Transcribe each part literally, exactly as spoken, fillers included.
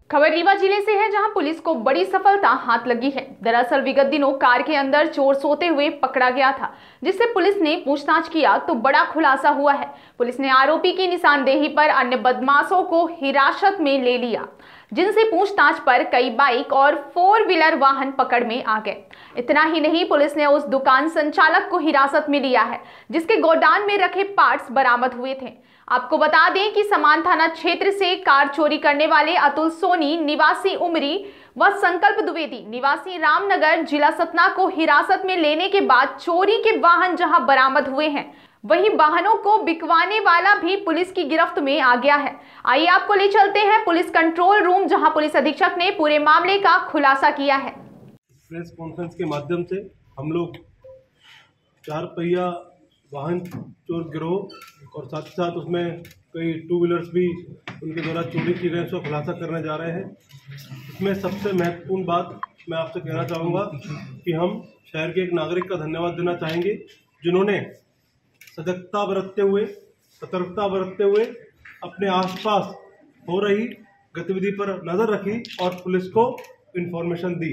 खबर रीवा जिले से है, जहां पुलिस को बड़ी सफलता हाथ लगी है। दरअसल विगत दिनों कार के अंदर चोर सोते हुए पकड़ा गया था, जिससे पुलिस ने पूछताछ किया तो बड़ा खुलासा हुआ है। पुलिस ने आरोपी की निशानदेही पर अन्य बदमाशों को हिरासत में ले लिया, जिनसे पूछताछ पर कई बाइक और फोर व्हीलर वाहन पकड़ में आ गए। इतना ही नहीं, पुलिस ने उस दुकान संचालक को हिरासत में लिया है, जिसके गोडाउन में रखे पार्ट्स बरामद हुए थे। आपको बता दें कि समान थाना क्षेत्र से कार चोरी करने वाले अतुल सोनी निवासी उमरी व संकल्प द्विवेदी निवासी रामनगर जिला सतना को हिरासत में लेने के बाद चोरी के वाहन जहां बरामद हुए हैं, वहीं वाहनों को बिकवाने वाला भी पुलिस की गिरफ्त में आ गया है। आइए आपको ले चलते हैं पुलिस कंट्रोल रूम, जहां पुलिस अधीक्षक ने पूरे मामले का खुलासा किया है। प्रेस कॉन्फ्रेंस के माध्यम से हम लोग चार पहिया वाहन चोर गिरोह और साथ ही साथ उसमें कई टू व्हीलर्स भी उनके द्वारा चोरी की गए, उसका खुलासा करने जा रहे हैं। इसमें सबसे महत्वपूर्ण बात मैं आपसे कहना चाहूँगा कि हम शहर के एक नागरिक का धन्यवाद देना चाहेंगे, जिन्होंने सजगता बरतते हुए, सतर्कता बरतते हुए अपने आसपास हो रही गतिविधि पर नज़र रखी और पुलिस को इन्फॉर्मेशन दी।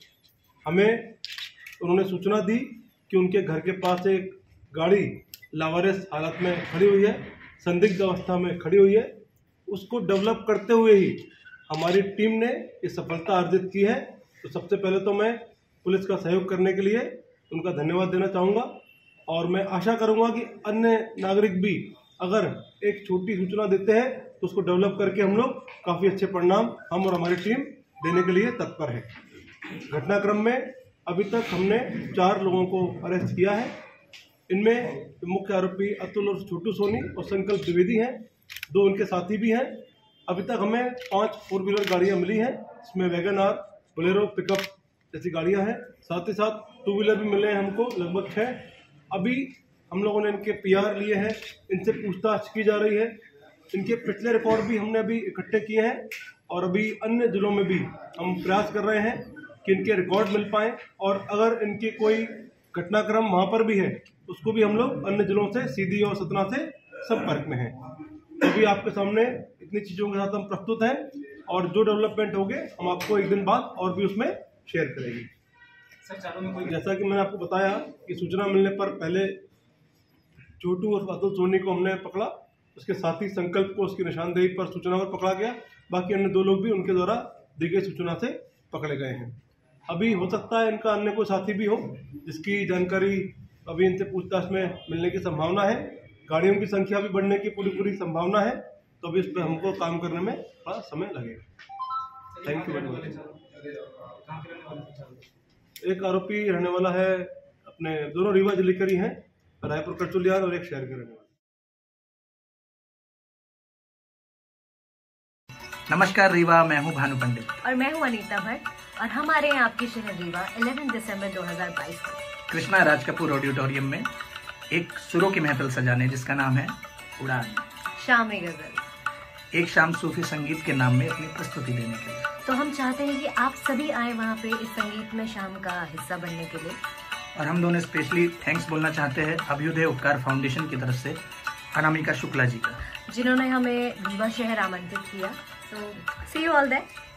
हमें उन्होंने सूचना दी कि उनके घर के पास एक गाड़ी लावारिस हालत में खड़ी हुई है, संदिग्ध अवस्था में खड़ी हुई है। उसको डेवलप करते हुए ही हमारी टीम ने ये सफलता अर्जित की है। तो सबसे पहले तो मैं पुलिस का सहयोग करने के लिए उनका धन्यवाद देना चाहूँगा और मैं आशा करूँगा कि अन्य नागरिक भी अगर एक छोटी सूचना देते हैं तो उसको डेवलप करके हम लोग काफ़ी अच्छे परिणाम हम और हमारी टीम देने के लिए तत्पर है। घटनाक्रम में अभी तक हमने चार लोगों को अरेस्ट किया है। इनमें मुख्य आरोपी अतुल और छोटू सोनी और संकल्प द्विवेदी हैं, दो उनके साथी भी हैं। अभी तक हमें पांच फोर व्हीलर गाड़ियां मिली हैं, इसमें वैगन आर, बोलेरो, पिकअप जैसी गाड़ियां हैं। साथ ही साथ टू व्हीलर भी मिले हैं हमको, लगभग छः। अभी हम लोगों ने इनके पी आर लिए हैं, इनसे पूछताछ की जा रही है। इनके पिछले रिकॉर्ड भी हमने अभी इकट्ठे किए हैं और अभी अन्य जिलों में भी हम प्रयास कर रहे हैं कि इनके रिकॉर्ड मिल पाएँ और अगर इनके कोई घटनाक्रम वहाँ पर भी है तो उसको भी हम लोग अन्य जिलों से, सीधी और सतना से संपर्क में हैं। अभी आपके सामने इतनी चीज़ों के साथ हम प्रस्तुत हैं और जो डेवलपमेंट होंगे हम आपको एक दिन बाद और भी उसमें शेयर करेंगे। सर, चारों में कोई, जैसा कि मैंने आपको बताया कि सूचना मिलने पर पहले छोटू और अतुल सोनी को हमने पकड़ा, उसके साथी संकल्प को उसकी निशानदेही पर सूचना पर पकड़ा गया। बाकी अन्य दो लोग भी उनके द्वारा दी गई सूचना से पकड़े गए हैं। अभी हो सकता है इनका अन्य कोई साथी भी हो जिसकी जानकारी अभी इनसे पूछताछ में मिलने की संभावना है। गाड़ियों की संख्या भी बढ़ने की पूरी पूरी संभावना है, तो अभी इस पर हमको काम करने में थोड़ा समय लगेगा। Thank you very much. एक आरोपी रहने वाला है अपने, दोनों रीवा जिले के ही हैं, रायपुर करचुलियान, और एक शहर के रहने वाले। नमस्कार रीवा, मैं हूं भानु पंडित और मैं हूं अनीता भट्ट और हम आ रहे हैं आपके शहर रीवा ग्यारह दिसंबर दो हज़ार बाईस को कृष्णा राज कपूर ऑडिटोरियम में एक सुरों की महफिल सजाने, जिसका नाम है उड़ान शाम गजल, एक शाम सूफी संगीत के नाम में अपनी प्रस्तुति देने के लिए। तो हम चाहते हैं कि आप सभी आए वहाँ पे इस संगीत में शाम का हिस्सा बनने के लिए। और हम दोनों स्पेशली थैंक्स बोलना चाहते हैं अभ्युदय उपकार फाउंडेशन की तरफ से अनामिका शुक्ला जी का, जिन्होंने हमें रीवा शहर आमंत्रित किया। तो सी यू ऑल देयर।